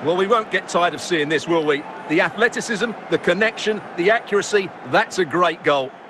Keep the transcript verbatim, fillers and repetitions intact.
Well, we won't get tired of seeing this, will we? The athleticism, the connection, the accuracy, that's a great goal.